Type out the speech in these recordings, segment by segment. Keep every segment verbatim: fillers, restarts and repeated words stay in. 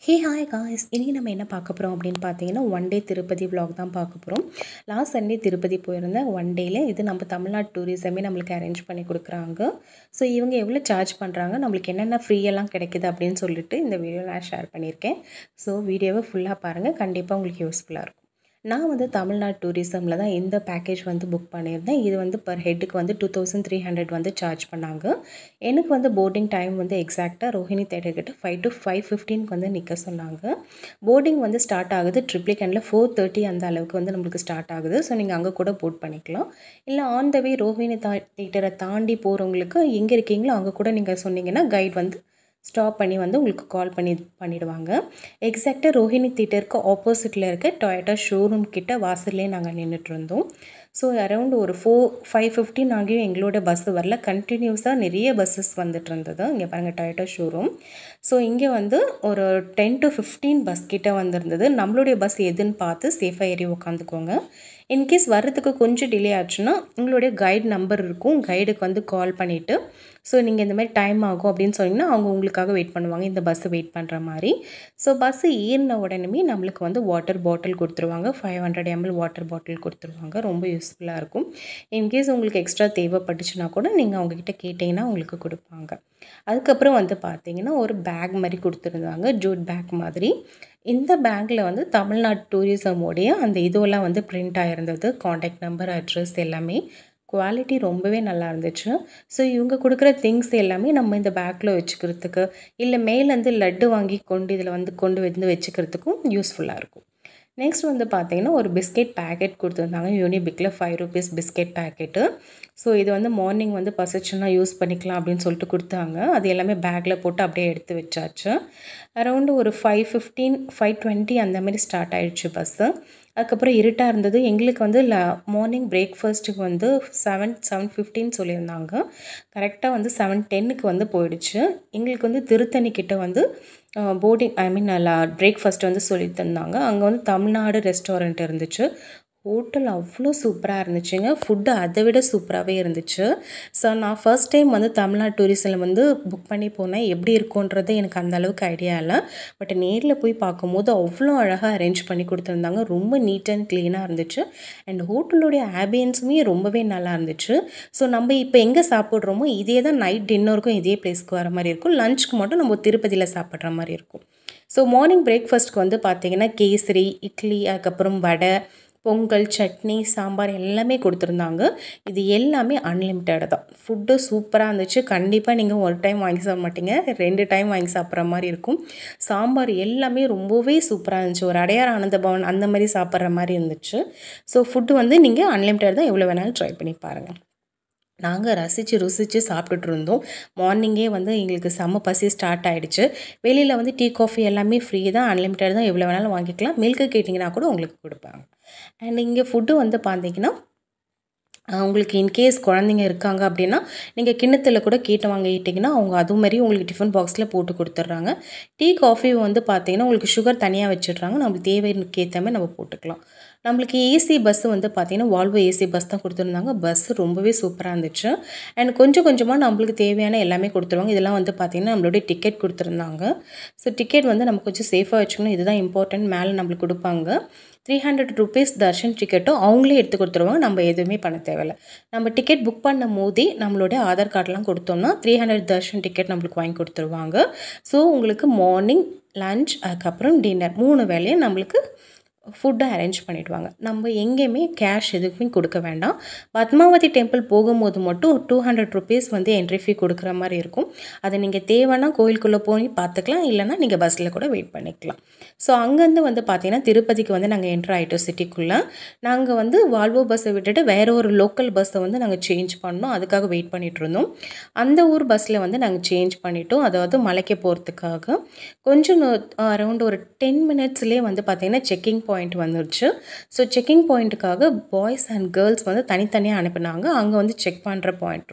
Hey hi guys, இன்றைக்கி நம்ம என்ன பார்க்க போகிறோம் அப்படின்னு பார்த்தீங்கன்னா ஒன் டே திருப்பதி vlog தான் பார்க்க போகிறோம். லாஸ்ட் சண்டே திருப்பதி போயிருந்தேன். ஒன் டேயில் இது நம்ம தமிழ்நாடு டூரிசமே நம்மளுக்கு அரேஞ்ச் பண்ணி கொடுக்குறாங்க. ஸோ இவங்க எவ்வளோ சார்ஜ் பண்ணுறாங்க, நம்மளுக்கு என்னென்ன ஃப்ரீயெல்லாம் கிடைக்குது அப்படின்னு சொல்லிட்டு இந்த வீடியோ நான் ஷேர் பண்ணியிருக்கேன். ஸோ வீடியோவை ஃபுல்லாக பாருங்கள், கண்டிப்பாக உங்களுக்கு யூஸ்ஃபுல்லாக இருக்கும். நான் வந்து தமிழ்நாடு டூரிசமில் தான் இந்த பேக்கேஜ் வந்து புக் பண்ணியிருந்தேன். இது வந்து பர் ஹெட்டுக்கு வந்து டூ தௌசண்ட் த்ரீ ஹண்ட்ரட் வந்து சார்ஜ் பண்ணாங்க. எனக்கு வந்து போர்டிங் டைம் வந்து எக்ஸாக்டாக ரோஹிணி தேட்டர்கிட்ட ஃபைவ் டு ஃபைவ் ஃபிஃப்டீனுக்கு வந்து நிற்க சொன்னாங்க. போர்டிங் வந்து ஸ்டார்ட் ஆகுது ட்ரிப்ளிகனில் ஃபோர் தேர்ட்டி அந்த அளவுக்கு வந்து நம்மளுக்கு ஸ்டார்ட் ஆகுது. ஸோ நீங்கள் அங்கே கூட போட் பண்ணிக்கலாம். இல்லை ஆன் த வே ரோஹிணி தா தேட்டரை தாண்டி போகிறவங்களுக்கு எங்கே இருக்கீங்களோ அங்கே கூட நீங்கள் சொன்னீங்கன்னா கைட் வந்து ஸ்டாப் பண்ணி வந்து உங்களுக்கு கால் பண்ணி பண்ணிவிடுவாங்க. எக்ஸாக்டாக ரோஹிணி தியேட்டருக்கு ஆப்போசிட்டில் இருக்க டொயோட்டா ஷோரூம் கிட்ட வாசல்லே நாங்கள் நின்றுட்டு இருந்தோம். ஸோ அரௌண்ட் ஒரு ஃபோர் ஃபைவ் ஃபிஃப்டின் ஆகியும் எங்களோட பஸ்ஸு வரல. கண்டினியூஸாக நிறைய பஸ்ஸஸ் வந்துட்டு இருந்தது. இங்கே பாருங்கள் டொயோட்டா ஷோரூம். ஸோ இங்கே வந்து ஒரு டென் டு ஃபிஃப்டீன் பஸ் கிட்டே வந்திருந்தது. நம்மளுடைய பஸ் எதுன்னு பார்த்து சேஃபாக ஏறி உட்காந்துக்கோங்க. இன்கேஸ் வர்றதுக்கு கொஞ்சம் டிலே ஆச்சுன்னா உங்களுடைய கைடு நம்பர் இருக்கும், கைடுக்கு வந்து கால் பண்ணிவிட்டு ஸோ நீங்கள் இந்த மாதிரி டைம் ஆகும் அப்படின்னு சொன்னீங்கன்னா அவங்க உங்களுக்காக வெயிட் பண்ணுவாங்க, இந்த பஸ்ஸை வெயிட் பண்ணுற மாதிரி. ஸோ பஸ்ஸு ஏறின உடனே நம்மளுக்கு வந்து வாட்டர் பாட்டில் கொடுத்துருவாங்க. Five hundred ML water bottle கொடுத்துருவாங்க. ரொம்ப யூஸ்ஃபுல்லாக இருக்கும். இன்கேஸ் உங்களுக்கு எக்ஸ்ட்ரா தேவைப்பட்டுச்சுன்னா கூட நீங்கள் அவங்கக்கிட்ட கேட்டிங்கன்னா உங்களுக்கு கொடுப்பாங்க. அதுக்கப்புறம் வந்து பார்த்தீங்கன்னா ஒரு பேக் மாதிரி கொடுத்துருந்தாங்க, ஜூட் பேக் மாதிரி. இந்த பேக்கில் வந்து தமிழ்நாடு டூரிசமோடைய அந்த இதுவெல்லாம் வந்து பிரிண்ட் ஆகிருந்தது, காண்டாக்ட் நம்பர், அட்ரஸ் எல்லாமே. குவாலிட்டி ரொம்பவே நல்லா இருந்துச்சு. ஸோ இவங்க கொடுக்குற திங்ஸ் எல்லாமே நம்ம இந்த பேக்கில் வச்சுக்கிறதுக்கு, இல்லை மேலேருந்து லட்டு வாங்கி கொண்டு இதில் வந்து கொண்டு வந்து வச்சுக்கிறதுக்கும் யூஸ்ஃபுல்லாக இருக்கும். நெக்ஸ்ட் வந்து பார்த்தீங்கன்னா ஒரு பிஸ்கெட் பேக்கெட் கொடுத்துருந்தாங்க. யூனிபிக்கில் five rupees biscuit packet. So இது வந்து மார்னிங் வந்து பசிச்சுன்னா யூஸ் பண்ணிக்கலாம் அப்படின்னு சொல்லிட்டு கொடுத்தாங்க. அது எல்லாமே பேக்கில் போட்டு அப்படியே எடுத்து வச்சாச்சு. அரௌண்டு ஒரு ஃபைவ் ஃபிஃப்டீன் ஃபைவ் டுவெண்ட்டி அந்த மாதிரி ஸ்டார்ட் ஆகிடுச்சு பஸ்ஸு. அதுக்கப்புறம் இருட்டாக இருந்தது. எங்களுக்கு வந்து ல மார்னிங் பிரேக்ஃபாஸ்ட்டுக்கு வந்து செவன் செவன் ஃபிஃப்டின் சொல்லியிருந்தாங்க. கரெக்டாக வந்து செவன் டென்னுக்கு வந்து போயிடுச்சு. எங்களுக்கு வந்து திருத்தணி கிட்ட வந்து போர்டிங் ஐ மீன் பிரேக்ஃபாஸ்ட் வந்து சொல்லி தந்தாங்க. அங்கே வந்து தமிழ்நாடு ரெஸ்டாரண்ட் இருந்துச்சு. ஹோட்டல் அவ்வளோ சூப்பராக இருந்துச்சுங்க. ஃபுட்டு அதை விட சூப்பராகவே இருந்துச்சு. ஸோ நான் ஃபர்ஸ்ட் டைம் வந்து தமிழ்நாடு டூரிஸ்டில் வந்து புக் பண்ணி போனேன். எப்படி இருக்குன்றது எனக்கு அந்த அளவுக்கு ஐடியா இல்லை. பட் நேரில் போய் பார்க்கும்போது அவ்வளோ அழகாக அரேஞ்ச் பண்ணி கொடுத்துருந்தாங்க. ரொம்ப நீட் அண்ட் க்ளீனாக இருந்துச்சு. அண்ட் ஹோட்டலுடைய ஆம்பியன்ஸுமே ரொம்பவே நல்லா இருந்துச்சு. ஸோ நம்ம இப்போ எங்கே சாப்பிட்றோமோ இதே தான் நைட் டின்னருக்கும் இதே பிளேஸ்க்கு வர மாதிரி இருக்கும். லஞ்சுக்கு மட்டும் நம்ம திருப்பதியில் சாப்பிட்ற மாதிரி இருக்கும். ஸோ மார்னிங் பிரேக்ஃபாஸ்ட்டுக்கு வந்து பார்த்திங்கன்னா கேசரி, இட்லி, அதுக்கப்புறம் வடை, பொங்கல், சட்னி, சாம்பார் எல்லாமே கொடுத்துருந்தாங்க. இது எல்லாமே அன்லிமிட்டட் தான். ஃபுட்டு சூப்பராக இருந்துச்சு. கண்டிப்பாக நீங்கள் ஒரு டைம் வாங்கி சாப்பிட மாட்டீங்க, ரெண்டு டைம் வாங்கி சாப்பிட்ற மாதிரி இருக்கும். சாம்பார் எல்லாமே ரொம்பவே சூப்பராக இருந்துச்சு. ஒரு அடையார் ஆனந்த பவன் அந்த மாதிரி சாப்பிட்ற மாதிரி இருந்துச்சு. ஸோ ஃபுட்டு வந்து நீங்கள் அன்லிமிட்டட் தான், எவ்வளோ வேணாலும் ட்ரை பண்ணி பாருங்கள். நாங்கள் ரசித்து ருசித்து சாப்பிட்டுட்டு இருந்தோம். மார்னிங்கே வந்து எங்களுக்கு செம்ம பசி ஸ்டார்ட் ஆகிடுச்சு. வெளியில் வந்து டீ காஃபி எல்லாமே ஃப்ரீ தான், அன்லிமிட்டட் தான், எவ்வளோ வேணாலும் வாங்கிக்கலாம். மில்க்கு கேட்டிங்கன்னா கூட உங்களுக்கு கொடுப்பாங்க. அண்ட் இங்கே ஃபுட்டு வந்து பார்த்தீங்கன்னா உங்களுக்கு இன்கேஸ் குழந்தைங்க இருக்காங்க அப்படின்னா நீங்கள் கிண்ணத்தில் கூட கேட்டு வாங்கிட்டிங்கன்னா அவங்க அதுவும் மாதிரி உங்களுக்கு டிஃபன் பாக்ஸில் போட்டு கொடுத்துட்றாங்க. டீ காஃபி வந்து பார்த்திங்கன்னா உங்களுக்கு சுகர் தனியாக வச்சிடுறாங்க. நம்மளுக்கு தேவைக்கு ஏற்ற மாதிரி நம்ம போட்டுக்கலாம். நம்மளுக்கு ஏசி பஸ்ஸு வந்து பார்த்திங்கன்னா வால்வோ ஏசி பஸ் தான் கொடுத்துருந்தாங்க. பஸ்ஸு ரொம்பவே சூப்பராக இருந்துச்சு. அண்ட் கொஞ்சம் கொஞ்சமாக நம்மளுக்கு தேவையான எல்லாமே கொடுத்துருவாங்க. இதெல்லாம் வந்து பார்த்திங்கன்னா நம்மளுடைய டிக்கெட் கொடுத்துருந்தாங்க. ஸோ டிக்கெட் வந்து நம்ம கொஞ்சம் சேஃபாக வச்சுக்கணும், இதுதான் இம்பார்ட்டன்ட். மேலே நம்மளுக்கு கொடுப்பாங்க. த்ரீ ஹண்ட்ரட் ருபீஸ் தர்ஷன் டிக்கெட்டும் அவங்களே எடுத்து கொடுத்துருவாங்க. நம்ம எதுவுமே பண்ண தேவையில்லை. நம்ம டிக்கெட் புக் பண்ணும் போதே நம்மளுடைய ஆதார் கார்டெலாம் கொடுத்தோம்னா த்ரீ ஹண்ட்ரட் தர்ஷன் டிக்கெட் நம்மளுக்கு வாங்கி கொடுத்துருவாங்க. ஸோ உங்களுக்கு மார்னிங், லன்ச், அதுக்கப்புறம் டின்னர் மூணு வேலையும் நம்மளுக்கு ஃபுட்டை அரேஞ்ச் பண்ணிவிடுவாங்க. நம்ம எங்கேயுமே கேஷ் எதுக்குமே கொடுக்க வேண்டாம். பத்மாவதி டெம்பிள் போகும்போது மட்டும் டூ ஹண்ட்ரட் ருபீஸ் வந்து என்ட்ரி ஃபீ கொடுக்குற மாதிரி இருக்கும். அதை நீங்கள் தேவைன்னா கோயிலுக்குள்ளே போய் பார்த்துக்கலாம், இல்லைனா நீங்கள் பஸ்ஸில் கூட வெயிட் பண்ணிக்கலாம். ஸோ அங்கேருந்து வந்து பார்த்திங்கன்னா திருப்பதிக்கு வந்து நாங்கள் என்ட்ரு ஆகிட்டோம் சிட்டிக்குள்ளே. நாங்கள் வந்து வால்வோ பஸ்ஸை விட்டுட்டு வேறு ஒரு லோக்கல் பஸ்ஸை வந்து நாங்கள் சேஞ்ச் பண்ணோம். அதுக்காக வெயிட் பண்ணிகிட்டு இருந்தோம். அந்த ஊர் பஸ்ஸில் வந்து நாங்கள் சேஞ்ச் பண்ணிட்டோம். அதாவது மலைக்கு போகிறதுக்காக கொஞ்சம் அரௌண்ட் ஒரு டென் மினிட்ஸ்லேயே வந்து பார்த்திங்கன்னா செக்கிங் பாயிண்ட் வந்துடுச்சு. ஸோ செக்கிங் பாயிண்ட்டுக்காக பாய்ஸ் அண்ட் கேர்ள்ஸ் வந்து தனித்தனியாக அனுப்பினாங்க. அங்கே வந்து செக் பண்ணுற பாயிண்ட் இருக்கும்.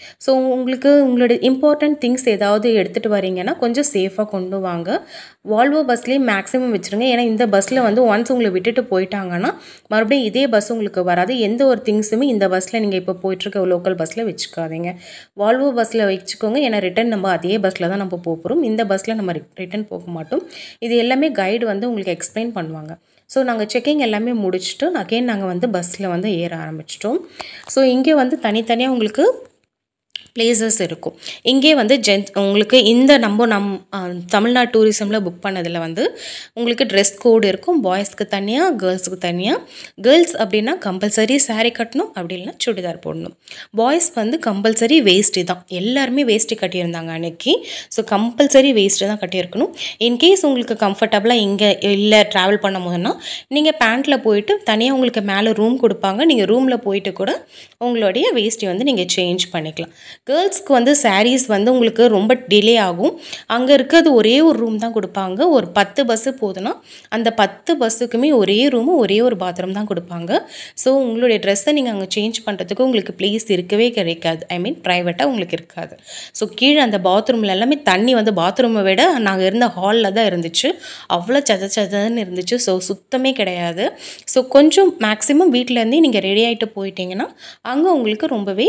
ஸோ உங்களுக்கு உங்களோட இம்பார்ட்டன்ட் திங்ஸ் ஏதாவது எடுத்துகிட்டு வரீங்கன்னா கொஞ்சம் சேஃபாக கொண்டு வாங்க. வால்வோ பஸ்லேயே மேக்ஸிமம் வச்சுருங்க. ஏன்னா இந்த பஸ்ஸில் வந்து ஒன்ஸ் உங்களை விட்டுட்டு போயிட்டாங்கன்னா மறுபடியும் இதே பஸ் உங்களுக்கு வராது. எந்த ஒரு திங்ஸுமே இந்த பஸ்ஸில் நீங்கள் இப்போ போயிட்டுருக்க லோக்கல் பஸ்ஸில் வச்சுக்காதீங்க. வால்வோ பஸ்ஸில் வச்சுக்கோங்க. ஏன்னா ரிட்டன் நம்ம அதே பஸ்ஸில் தான் நம்ம போக போகிறோம். இந்த பஸ்ஸில் நம்ம ரிட்டன் போக மாட்டோம். இது எல்லாமே கைடு வந்து உங்களுக்கு எக்ஸ்பிளைன் பண்ணுவாங்க. ஸோ நாங்கள் செக்கிங் எல்லாமே முடிச்சுட்டு அகெயின் நாங்கள் வந்து பஸ்ஸில் வந்து ஏற ஆரம்பிச்சிட்டோம். ஸோ இங்கே வந்து தனித்தனியாக உங்களுக்கு பிளேசஸ் இருக்கும். இங்கே வந்து ஜென்ஸ் உங்களுக்கு இந்த நம்ம நம் தமிழ்நாடு டூரிசமில் புக் பண்ணதில் வந்து உங்களுக்கு ட்ரெஸ் கோடு இருக்கும். பாய்ஸ்க்கு தனியாக, கேர்ள்ஸுக்கு தனியாக. கேர்ள்ஸ் அப்படின்னா கம்பல்சரி சாரீ கட்டணும், அப்படி இல்லைனா சுடிதார் போடணும். பாய்ஸ் வந்து கம்பல்சரி வேஷ்டி தான். எல்லாருமே வேஷ்டி கட்டியிருந்தாங்க அன்றைக்கி. ஸோ கம்பல்சரி வேஷ்டி தான் கட்டியிருக்கணும். இன்கேஸ் உங்களுக்கு கம்ஃபர்டபுளாக இங்கே இல்லை ட்ராவல் பண்ணும் போதுன்னா நீங்கள் பேண்ட்டில் போயிட்டு தனியாக உங்களுக்கு மேலே ரூம் கொடுப்பாங்க. நீங்கள் ரூமில் போயிட்டு கூட உங்களுடைய வேஷ்டி வந்து நீங்கள் சேஞ்ச் பண்ணிக்கலாம். கேர்ள்ஸ்க்கு வந்து சாரீஸ் வந்து உங்களுக்கு ரொம்ப டிலே ஆகும். அங்கே இருக்கிறது ஒரே ஒரு ரூம் தான் கொடுப்பாங்க. ஒரு பத்து பஸ்ஸு போதுன்னா அந்த பத்து பஸ்ஸுக்குமே ஒரே ரூமு, ஒரே ஒரு பாத்ரூம் தான் கொடுப்பாங்க. ஸோ உங்களுடைய ட்ரெஸ்ஸை நீங்கள் அங்கே சேஞ்ச் பண்ணுறதுக்கு உங்களுக்கு ப்ளேஸ் இருக்கவே கிடைக்காது. ஐ மீன் ப்ரைவேட்டாக உங்களுக்கு இருக்காது. ஸோ கீழே அந்த பாத்ரூமில் எல்லாமே தண்ணி வந்து பாத்ரூமை விட நாங்கள் இருந்த ஹாலில் தான் இருந்துச்சு. அவ்வளோ சத சதன்னு இருந்துச்சு. ஸோ சுத்தமே கிடையாது. ஸோ கொஞ்சம் மேக்ஸிமம் வீட்டிலேருந்தே நீங்கள் ரெடி ஆகிட்டு போயிட்டீங்கன்னா அங்கே உங்களுக்கு ரொம்பவே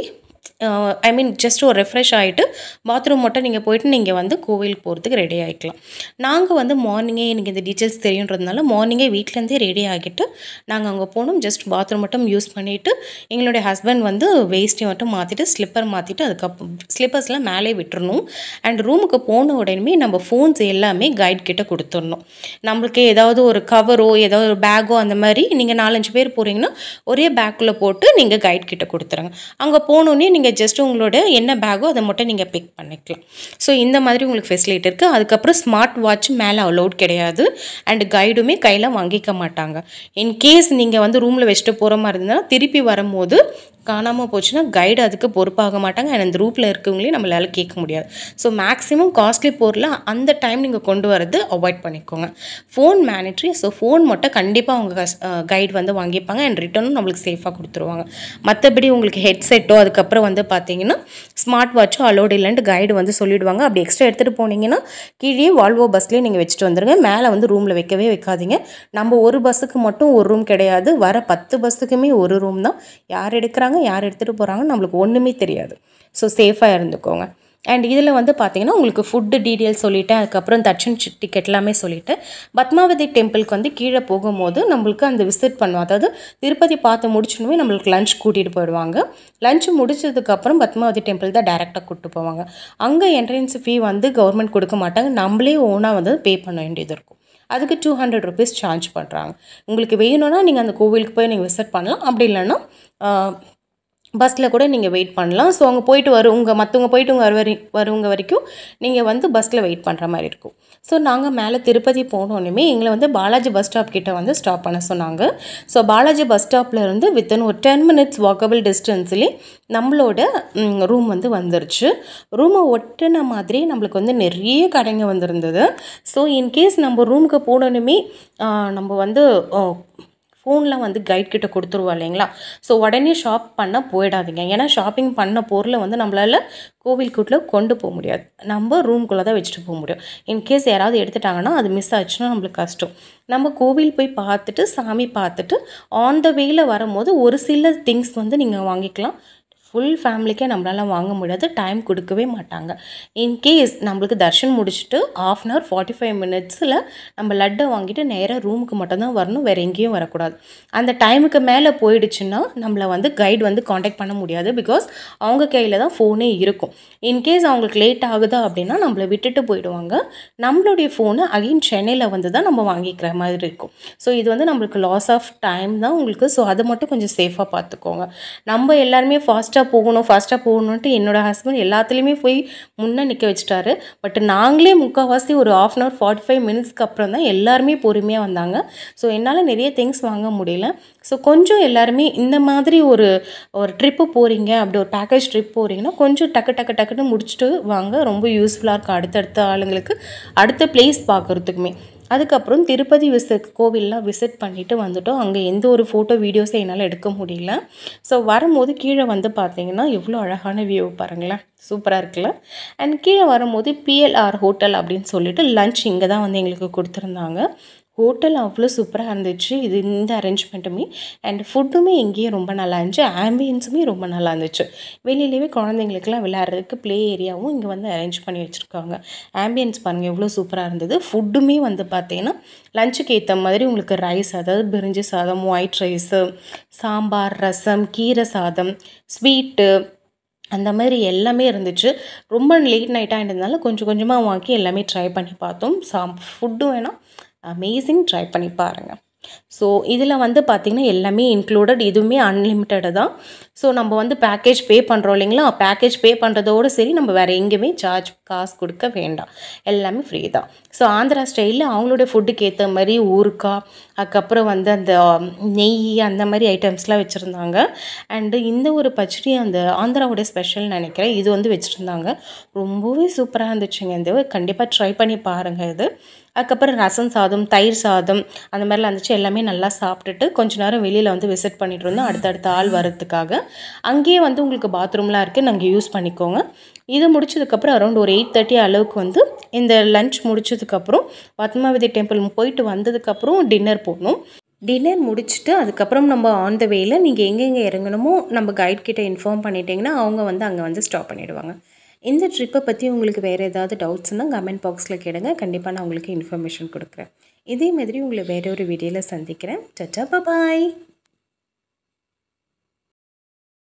ஐ மீன் ஜஸ்ட் ஒரு ரெஃப்ரெஷ் ஆகிட்டு பாத்ரூம் மட்டும் நீங்கள் போய்ட்டு நீங்கள் வந்து கோவிலுக்கு போகிறதுக்கு ரெடி ஆகிக்கலாம். நாங்கள் வந்து மார்னிங்கே எனக்கு இந்த டீட்டெயில்ஸ் தெரியுன்றதுனால மார்னிங்கே வீட்டிலேருந்தே ரெடி ஆகிட்டு நாங்கள் அங்கே போனோம். ஜஸ்ட் பாத்ரூம் மட்டும் யூஸ் பண்ணிவிட்டு எங்களுடைய ஹஸ்பண்ட் வந்து வேஸ்ட்டி மட்டும் மாற்றிட்டு ஸ்லிப்பர் மாற்றிட்டு அதுக்கப்புறம் ஸ்லிப்பர்ஸ்லாம் மேலே விட்டுறணும். அண்ட் ரூமுக்கு போன உடனே நம்ம ஃபோன்ஸ் எல்லாமே கைட் கிட்ட கொடுத்துடணும். நம்மளுக்கு ஏதாவது ஒரு கவரோ ஏதாவது ஒரு பேக்கோ அந்த மாதிரி நீங்கள் நாலஞ்சு பேர் போகிறீங்கன்னா ஒரே பேக்குள்ளே போட்டு நீங்கள் கைட் கிட்ட கொடுத்துருங்க. அங்கே போனோடனே நீங்கள் ஜஸ்ட் உங்களோட என்ன பேக்கோ அதை மட்டும் நீங்கள் பிக் பண்ணிக்கலாம். ஸோ இந்த மாதிரி உங்களுக்கு ஃபெசிலிட்டி இருக்குது. அதுக்கப்புறம் ஸ்மார்ட் வாட்ச் மேலே அலோட் கிடையாது. அண்ட் கைடுமே கையில் வாங்கிக்க மாட்டாங்க. இன்கேஸ் நீங்கள் வந்து ரூமில் வச்சுட்டு போகிற மாதிரி இருந்தால் திருப்பி வரும்போது காணாமல் போச்சுன்னா கைடு அதுக்கு பொறுப்பாக மாட்டாங்க. அண்ட் அந்த ரூட்டில் இருக்கவங்களையும் நம்மளால் கேட்க முடியாது. ஸோ மேக்ஸிமம் காஸ்ட்லி பொருளை அந்த டைம் நீங்கள் கொண்டு வரது அவாய்ட் பண்ணிக்கோங்க. ஃபோன் மேனிட்ரி. ஸோ ஃபோன் மட்டும் கண்டிப்பாக அவங்க கைடு வந்து வாங்கிப்பாங்க. அண்ட் ரிட்டர்னும் நம்மளுக்கு சேஃபாக கொடுத்துருவாங்க. மற்றபடி உங்களுக்கு ஹெட்செட்டோ அதுக்கப்புறம் வந்து பார்த்தீங்கன்னா ஸ்மார்ட் வாட்சோ அலோடு இல்லைன்ட்டு கைடு வந்து சொல்லிவிடுவாங்க. அப்படி எக்ஸ்ட்ரா எடுத்துகிட்டு போனீங்கன்னா கீழே வால்வோ பஸ்லேயே நீங்கள் வச்சுட்டு வந்துடுங்க. மேலே வந்து ரூமில் வைக்கவே வைக்காதீங்க. நம்ம ஒரு பஸ்ஸுக்கு மட்டும் ஒரு ரூம் கிடையாது. வர பத்து பஸ்ஸுக்குமே ஒரு ரூம் தான். யார் எடுக்கிறாங்க யார் எடுத்துகிட்டு போகிறாங்க நம்மளுக்கு ஒன்றுமே தெரியாது. ஸோ சேஃபாக இருந்துக்கோங்க. அண்ட் இதில் வந்து பார்த்தீங்கன்னா உங்களுக்கு ஃபுட்டு டீட்டெயில்ஸ் சொல்லிவிட்டேன். அதுக்கப்புறம் தட்சன் டிக்கெட் எல்லாமே சொல்லிவிட்டேன். பத்மாவதி டெம்பிளுக்கு வந்து கீழே போகும்போது நம்மளுக்கு அந்த விசிட் பண்ணுவோம். அதாவது திருப்பதி பார்த்து முடிச்சுன்னு நம்மளுக்கு லஞ்ச் கூட்டிகிட்டு போயிடுவாங்க. லஞ்ச் முடிச்சதுக்கப்புறம் பத்மாவதி டெம்பிள் தான் டேரெக்டாக கூப்பிட்டு போவாங்க. அங்கே என்ட்ரன்ஸ் ஃபீ வந்து கவர்மெண்ட் கொடுக்க மாட்டாங்க. நம்மளே ஓனாக வந்து பே பண்ண வேண்டியது இருக்கும். அதுக்கு டூ ஹண்ட்ரட் ருபீஸ் சார்ஜ் பண்ணுறாங்க. உங்களுக்கு வேணும்னா நீங்கள் அந்த கோவிலுக்கு போய் நீங்கள் விசிட் பண்ணலாம். அப்படி இல்லைன்னா பஸ்ஸில் கூட நீங்கள் வெயிட் பண்ணலாம். ஸோ அங்கே போயிட்டு வருவங்க மற்றவங்க போயிட்டு வர வரி வருவங்க வரைக்கும் நீங்கள் வந்து பஸ்ஸில் வெயிட் பண்ணுற மாதிரி இருக்கும். ஸோ நாங்கள் மேலே திருப்பதி போனோன்னுமே எங்களை வந்து பாலாஜி பஸ் ஸ்டாப் கிட்டே வந்து ஸ்டாப் பண்ண சொன்னாங்க. ஸோ பாலாஜி பஸ் ஸ்டாப்பில் இருந்து வித்தின் ஒரு டென் மினிட்ஸ் வாக்கபிள் டிஸ்டன்ஸ்லேயே நம்மளோட ரூம் வந்து வந்துருச்சு. ரூமை ஒட்டின மாதிரி நம்மளுக்கு வந்து நிறைய கடைங்க வந்துருந்தது. ஸோ இன்கேஸ் நம்ம ரூமுக்கு போனோன்னுமே நம்ம வந்து ஃபோனில் வந்து கைட் கிட்ட கொடுத்துருவோம் இல்லைங்களா. ஸோ உடனே ஷாப் பண்ண போயிடாதீங்க. ஏன்னா ஷாப்பிங் பண்ண பொருளை வந்து நம்மளால் கோவிலுக்குள்ளே கொண்டு போக முடியாது. நம்ம ரூம்குள்ளே தான் வச்சுட்டு போக முடியும். இன்கேஸ் யாராவது எடுத்துட்டாங்கன்னா அது மிஸ் ஆச்சுன்னா நம்மளுக்கு கஷ்டம். நம்ம கோவில் போய் பார்த்துட்டு சாமி பார்த்துட்டு ஆன் த வேயில் வரும்போது ஒரு சில திங்ஸ் வந்து நீங்கள் வாங்கிக்கலாம். ஃபுல் ஃபேமிலிக்கே நம்மளால் வாங்க முடியாது. டைம் கொடுக்கவே மாட்டாங்க. இன்கேஸ் நம்மளுக்கு தர்ஷன் முடிச்சுட்டு half an hour forty five மினிட்ஸில் நம்ம லட்டை வாங்கிட்டு நேராக ரூமுக்கு மட்டும்தான் வரணும். வேறு எங்கேயும் வரக்கூடாது. அந்த டைமுக்கு மேலே போயிடுச்சுன்னா நம்மளை வந்து கைடு வந்து காண்டாக்ட் பண்ண முடியாது. பிகாஸ் அவங்க கையில் தான் ஃபோனே இருக்கும். இன்கேஸ் அவங்களுக்கு லேட் ஆகுதா அப்படின்னா நம்மளை விட்டுட்டு போயிடுவாங்க. நம்மளுடைய ஃபோனு அகைன் சென்னையில் வந்து தான் நம்ம வாங்கிக்கிற மாதிரி இருக்கும். ஸோ இது வந்து நம்மளுக்கு லாஸ் ஆஃப் டைம் தான் உங்களுக்கு. ஸோ அதை மட்டும் கொஞ்சம் சேஃபாக பார்த்துக்கோங்க. நம்ம எல்லாருமே ஃபாஸ்ட்டாக போகணும் ஃபாஸ்ட்டாக போகணுன்ட்டு என்னோடய ஹஸ்பண்ட் எல்லாத்துலேயுமே போய் முன்னே நிற்க வச்சுட்டாரு. பட் நாங்களே முக்கால்வாசி ஒரு half an hour forty five மினிட்ஸ்க்கு அப்புறம் தான் எல்லாருமே பொறுமையாக வந்தாங்க. ஸோ என்னால் நிறைய திங்ஸ் வாங்க முடியல. ஸோ கொஞ்சம் எல்லாருமே இந்த மாதிரி ஒரு ஒரு ட்ரிப்பு போகிறீங்க, அப்படி ஒரு பேக்கேஜ் ட்ரிப் போகிறீங்கன்னா கொஞ்சம் டக்கு டக்கு டக்குன்னு முடிச்சுட்டு வாங்க. ரொம்ப யூஸ்ஃபுல்லாக இருக்கும் அடுத்தடுத்த ஆளுங்களுக்கு அடுத்த பிளேஸ் பார்க்குறதுக்குமே. அதுக்கப்புறம் திருப்பதி விசிட் கோவில்லாம் விசிட் பண்ணிவிட்டு வந்துட்டோம். அங்கே எந்த ஒரு ஃபோட்டோ வீடியோஸை என்னால் எடுக்க முடியல. ஸோ வரும்போது கீழே வந்து பார்த்திங்கன்னா எவ்வளோ அழகான வியூ பாருங்களேன், சூப்பராக இருக்குல்ல. அண்ட் கீழே வரும்போது பிஎல்ஆர் ஹோட்டல் அப்படின்னு சொல்லிட்டு லன்ச் இங்கே தான் வந்து எங்களுக்கு கொடுத்துருந்தாங்க. ஹோட்டல் அவ்வளோ சூப்பராக இருந்துச்சு. இது இந்த அரேஞ்ச்மெண்ட்டுமே அண்ட் ஃபுட்டுமே இங்கேயும் ரொம்ப நல்லா இருந்துச்சு. ஆம்பியன்ஸுமே ரொம்ப நல்லா இருந்துச்சு. வெளியிலேயே குழந்தைங்களுக்குலாம் விளையாடுறதுக்கு ப்ளே ஏரியாவும் இங்கே வந்து அரேஞ்ச் பண்ணி வச்சுருக்காங்க. ஆம்பியன்ஸ் பாருங்கள் எவ்வளோ சூப்பராக இருந்தது. ஃபுட்டுமே வந்து பார்த்திங்கன்னா லஞ்சுக்கு ஏற்ற மாதிரி உங்களுக்கு ரைஸ், அதாவது பிரிஞ்சி சாதம், ஒயிட் ரைஸு, சாம்பார், ரசம், கீரை சாதம், ஸ்வீட்டு, அந்த மாதிரி எல்லாமே இருந்துச்சு. ரொம்ப லேட் நைட்டாக இருந்ததுனால கொஞ்சம் கொஞ்சமாக வாங்கி எல்லாமே ட்ரை பண்ணி பார்த்தோம். சாம் ஃபுட்டும் வேணால் அமேசிங், ட்ரை பண்ணி பாருங்கள். ஸோ இதில் வந்து பார்த்திங்கன்னா எல்லாமே இன்க்ளூடட், இதுவுமே அன்லிமிட்டடு தான். ஸோ நம்ம வந்து பேக்கேஜ் பே பண்ணுறோம் இல்லைங்களா, பேக்கேஜ் பே பண்ணுறதோடு சரி நம்ம வேறு எங்கேயுமே சார்ஜ் காசு கொடுக்க வேண்டாம், எல்லாமே ஃப்ரீ தான். ஸோ ஆந்திரா ஸ்டைலில் அவங்களுடைய ஃபுட்டுக்கு ஏற்ற மாதிரி ஊறுக்காய், அதுக்கப்புறம் வந்து அந்த நெய், அந்த மாதிரி ஐட்டம்ஸ்லாம் வச்சுருந்தாங்க. அண்டு இந்த ஒரு பச்சடி அந்த ஆந்திராவோடைய ஸ்பெஷல்னு நினைக்கிறேன், இது வந்து வச்சுருந்தாங்க. ரொம்பவே சூப்பராக இருந்துச்சுங்க. இந்த கண்டிப்பாக ட்ரை பண்ணி பாருங்கள் இது. அதுக்கப்புறம் ரசம் சாதம், தயிர் சாதம், அந்த மாதிரிலாம் இருந்துச்சு. எல்லாமே நல்லா சாப்பிட்டுட்டு கொஞ்ச நேரம் வெளியில் வந்து விசிட் பண்ணிட்டு இருந்தோம், அடுத்தடுத்த ஆள் வரத்துக்காக. அங்கேயே வந்து உங்களுக்கு பாத்ரூம்லாம் இருக்குது, நாங்கள் யூஸ் பண்ணிக்கோங்க. இது முடிச்சதுக்கப்புறம் அரௌண்ட் ஒரு எயிட் தேர்ட்டி அளவுக்கு வந்து இந்த லன்ச் முடிச்சதுக்கப்புறம் பத்மாவதி டெம்பிள் போயிட்டு வந்ததுக்கப்புறம் டின்னர் போகணும். டின்னர் முடிச்சுட்டு அதுக்கப்புறம் நம்ம ஆன் த வேயில் நீங்கள் எங்கெங்கே இறங்கணுமோ நம்ம கைட் கிட்ட இன்ஃபார்ம் பண்ணிட்டீங்கன்னா அவங்க வந்து அங்கே வந்து ஸ்டாப் பண்ணிவிடுவாங்க. இந்த ட்ரிப்பை பற்றி உங்களுக்கு வேறு ஏதாவது டவுட்ஸ்னால் கமெண்ட் பாக்ஸில் கேளுங்க, கண்டிப்பாக நான் உங்களுக்கு இன்ஃபர்மேஷன் கொடுக்குறேன். இதே மாதிரி உங்களை வேற ஒரு வீடியோவில் சந்திக்கிறேன். டட்டா, பாய்.